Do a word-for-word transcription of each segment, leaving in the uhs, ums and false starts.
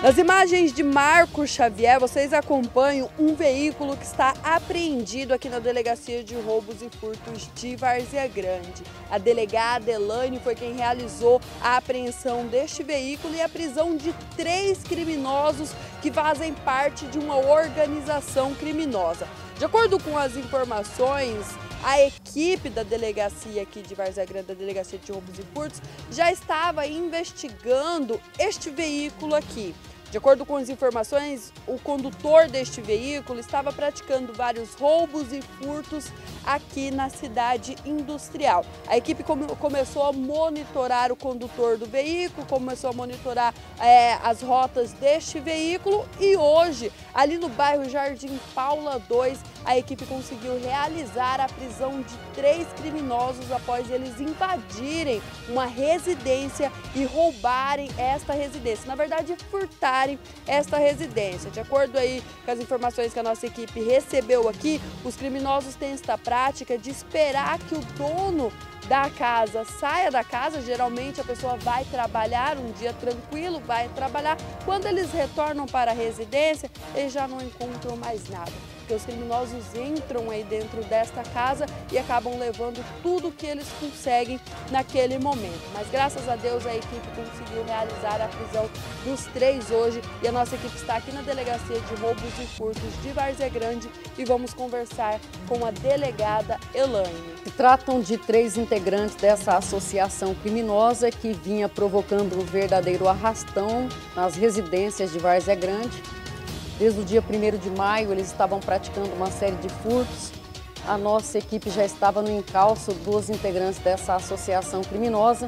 Nas imagens de Marcos Xavier, vocês acompanham um veículo que está apreendido aqui na Delegacia de Roubos e Furtos de Várzea Grande. A delegada Elaine foi quem realizou a apreensão deste veículo e a prisão de três criminosos que fazem parte de uma organização criminosa. De acordo com as informações, a equipe da delegacia aqui de Várzea Grande, da Delegacia de Roubos e Furtos, já estava investigando este veículo aqui. De acordo com as informações, o condutor deste veículo estava praticando vários roubos e furtos aqui na cidade industrial. A equipe come, começou a monitorar o condutor do veículo, começou a monitorar é, as rotas deste veículo e hoje, ali no bairro Jardim Paula dois, a equipe conseguiu realizar a prisão de três criminosos após eles invadirem uma residência e roubarem esta residência. Na verdade, furtarem esta residência. De acordo aí com as informações que a nossa equipe recebeu aqui, os criminosos têm esta prática de esperar que o dono da casa saia da casa. Geralmente a pessoa vai trabalhar um dia tranquilo, vai trabalhar. Quando eles retornam para a residência, eles já não encontram mais nada. Porque os criminosos entram aí dentro desta casa e acabam levando tudo que eles conseguem naquele momento. Mas graças a Deus a equipe conseguiu realizar a prisão dos três hoje e a nossa equipe está aqui na Delegacia de Roubos e Furtos de Várzea Grande e vamos conversar com a delegada Elaine. Se tratam de três integrantes dessa associação criminosa que vinha provocando um verdadeiro arrastão nas residências de Várzea Grande. Desde o dia primeiro de maio, eles estavam praticando uma série de furtos. A nossa equipe já estava no encalço dos integrantes dessa associação criminosa.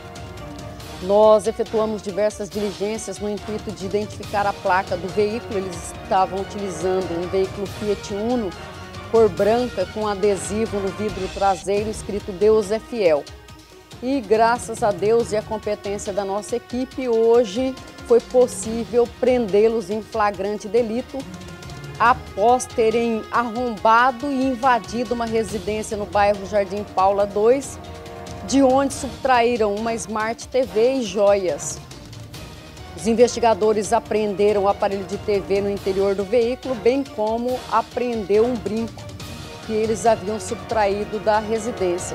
Nós efetuamos diversas diligências no intuito de identificar a placa do veículo. Eles estavam utilizando um veículo Fiat Uno, cor branca, com adesivo no vidro traseiro escrito Deus é Fiel. E graças a Deus e a competência da nossa equipe, hoje foi possível prendê-los em flagrante delito após terem arrombado e invadido uma residência no bairro Jardim Paula dois, de onde subtraíram uma Smart T V e joias. Os investigadores apreenderam o aparelho de T V no interior do veículo, bem como apreendeu um brinco que eles haviam subtraído da residência.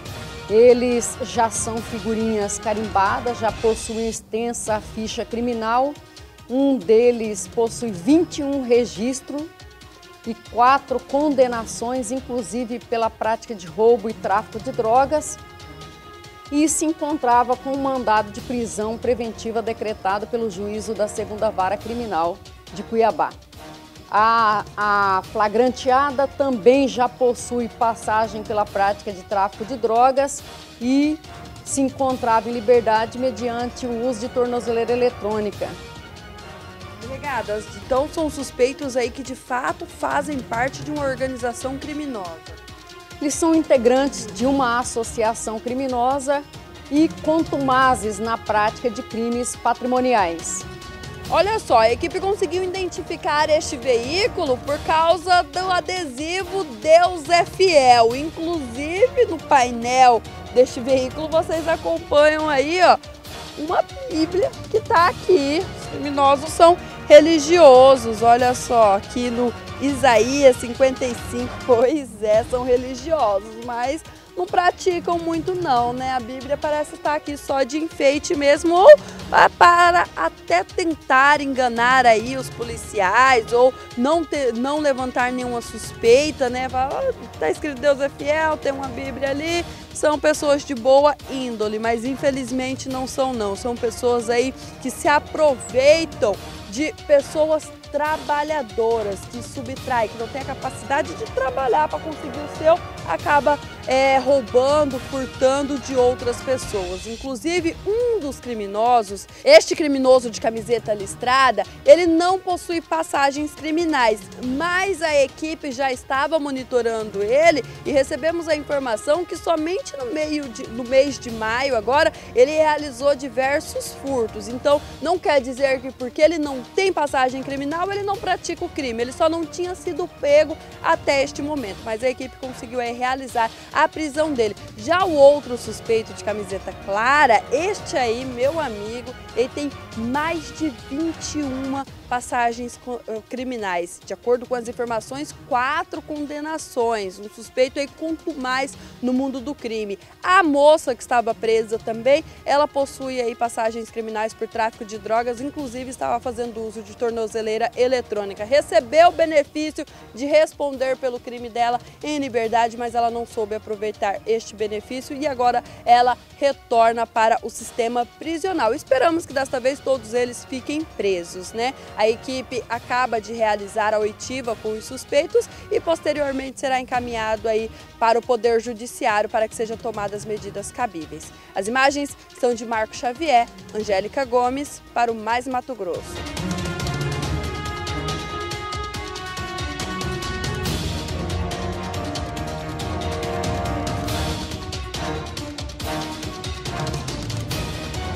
Eles já são figurinhas carimbadas, já possuem extensa ficha criminal. Um deles possui vinte e um registros e quatro condenações, inclusive pela prática de roubo e tráfico de drogas. E se encontrava com um mandado de prisão preventiva decretado pelo juízo da segunda Vara Criminal de Cuiabá. A, a flagranteada também já possui passagem pela prática de tráfico de drogas e se encontrava em liberdade mediante o uso de tornozeleira eletrônica. Delegadas, então são suspeitos aí que de fato fazem parte de uma organização criminosa. Eles são integrantes de uma associação criminosa e contumazes na prática de crimes patrimoniais. Olha só, a equipe conseguiu identificar este veículo por causa do adesivo Deus é Fiel. Inclusive no painel deste veículo vocês acompanham aí, ó, uma Bíblia que está aqui. Os criminosos são religiosos, olha só, aqui no Isaías cinquenta e cinco, pois é, são religiosos, mas não praticam muito não, né? A Bíblia parece estar aqui só de enfeite mesmo, ou para até tentar enganar aí os policiais, ou não, ter, não levantar nenhuma suspeita, né? Fala, oh, tá escrito Deus é Fiel, tem uma Bíblia ali, são pessoas de boa índole, mas infelizmente não são não, são pessoas aí que se aproveitam de pessoas trabalhadoras, que subtrai, que não tem a capacidade de trabalhar para conseguir o seu, acaba é, roubando, furtando de outras pessoas. Inclusive, um dos criminosos, este criminoso de camiseta listrada, ele não possui passagens criminais, mas a equipe já estava monitorando ele e recebemos a informação que somente no, meio de, no mês de maio agora, ele realizou diversos furtos. Então, não quer dizer que porque ele não tem passagem criminal, ele não pratica o crime, ele só não tinha sido pego até este momento, mas a equipe conseguiu aí realizar a prisão dele. Já o outro suspeito de camiseta clara, este aí, meu amigo, ele tem mais de vinte e uma passagens criminais. De acordo com as informações, quatro condenações. Um suspeito aí quanto mais no mundo do crime. A moça que estava presa também, ela possui aí passagens criminais por tráfico de drogas, inclusive estava fazendo uso de tornozeleira eletrônica. Recebeu o benefício de responder pelo crime dela em liberdade, mas ela não soube aproveitar este benefício e agora ela retorna para o sistema prisional. Esperamos que desta vez todos eles fiquem presos, né? A equipe acaba de realizar a oitiva com os suspeitos e posteriormente será encaminhado aí para o Poder Judiciário para que sejam tomadas medidas cabíveis. As imagens são de Marco Xavier, Angélica Gomes, para o Mais Mato Grosso.